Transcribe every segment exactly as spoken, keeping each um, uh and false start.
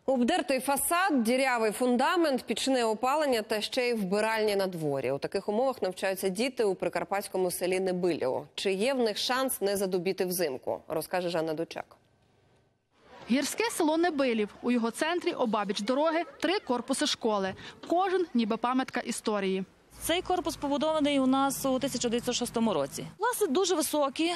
Обдертий фасад, дірявий фундамент, пічне опалення та ще й вбиральні на дворі. У таких умовах навчаються діти у прикарпатському селі Небилєво. Чи є в них шанс не задубіти взимку, розкаже Жанна Дучак. Гірське село Небилів. У його центрі, обабіч дороги, три корпуси школи. Кожен ніби пам'ятка історії. Цей корпус побудований у нас у тисяча дев'ятсот шостому році. Класи дуже високі,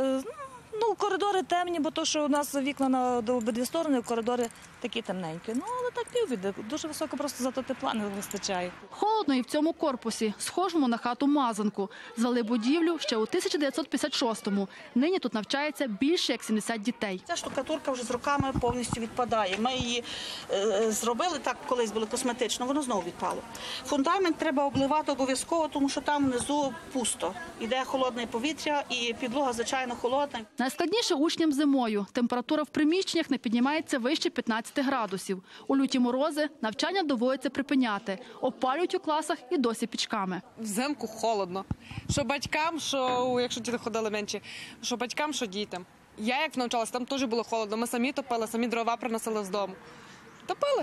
ну, коридори темні, бо то, що у нас вікна на обидві сторони, коридори такі темненькі. Ну, але так півбіди. Дуже високо, просто зато тепла не вистачає. Холодно і в цьому корпусі, схожому на хату-мазанку. Звели будівлю ще у тисяча дев'ятсот п'ятдесят шостому. Нині тут навчається більше як сімдесят дітей. Ця штукатурка вже з роками повністю відпадає. Ми її е, зробили так, колись було косметично, воно знову відпало. Фундамент треба обливати обов'язково, тому що там внизу пусто. Іде холодне повітря і підлога, звичайно, холодна. Найскладніше учням зимою. Температура в приміщеннях не піднімається вище п'ятнадцяти градусів. У люті морози навчання доводиться припиняти. Опалюють у класах і досі пічками. Взимку холодно. Що батькам, що, якщо діти ходили менші, що батькам, що дітям. Я як навчалася, там теж було холодно. Ми самі топили, самі дрова приносили з дому. Топили.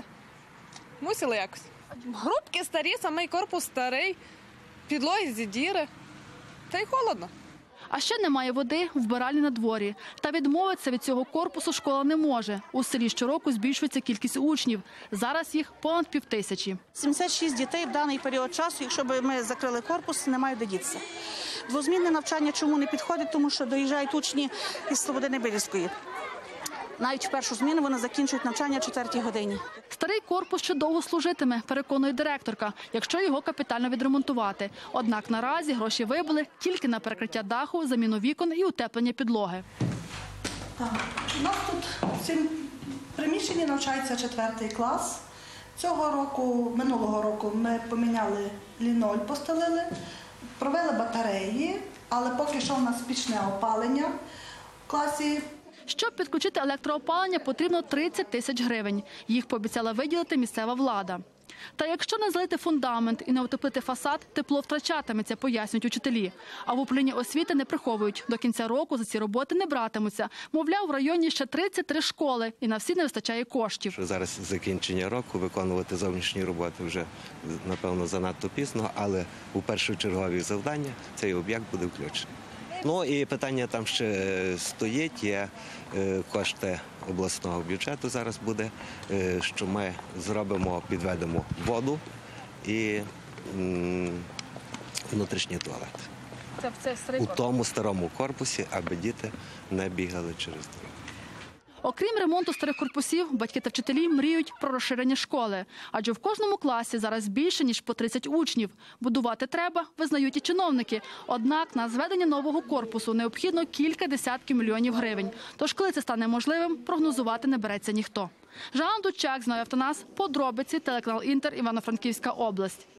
Мусили якось. Грубки старі, самий корпус старий, підлоги зі діри. Та й холодно. А ще немає води, вбиральні на дворі. Та відмовитися від цього корпусу школа не може. У селі щороку збільшується кількість учнів. Зараз їх понад півтисячі. сімдесят шість дітей в даний період часу, якщо б ми закрили корпус, немає де дітися. Двозмінне навчання чому не підходить, тому що доїжджають учні із Слободи Небилівської. Навіть в першу зміну вони закінчують навчання о четвертій годині. Старий корпус ще довго служитиме, переконує директорка, якщо його капітально відремонтувати. Однак наразі гроші вибили тільки на перекриття даху, заміну вікон і утеплення підлоги. Так, у нас тут в цьому приміщенні навчається четвертий клас. Цього року, минулого року ми поміняли ліноль, постелили, провели батареї, але поки що у нас пічне опалення в класі. Щоб підключити електроопалення, потрібно тридцять тисяч гривень. Їх пообіцяла виділити місцева влада. Та якщо не залити фундамент і не утеплити фасад, тепло втрачатиметься, пояснюють учителі. А в управлінні освіти не приховують. До кінця року за ці роботи не братимуться. Мовляв, в районі ще тридцять три школи і на всі не вистачає коштів. Зараз закінчення року, виконувати зовнішні роботи вже, напевно, занадто пізно, але у першочергові завдання цей об'єкт буде включений. Ну і питання там ще стоїть, є кошти обласного бюджету зараз буде, що ми зробимо, підведемо воду і внутрішній туалет. Це, це старий у тому старому корпусі, аби діти не бігали через дорогу. Окрім ремонту старих корпусів, батьки та вчителі мріють про розширення школи. Адже в кожному класі зараз більше, ніж по тридцять учнів. Будувати треба, визнають і чиновники. Однак на зведення нового корпусу необхідно кілька десятків мільйонів гривень. Тож, коли це стане можливим, прогнозувати не береться ніхто. Жанна Дучак, Зноя Автонас, подробиці, телеканал Інтер, Івано-Франківська область.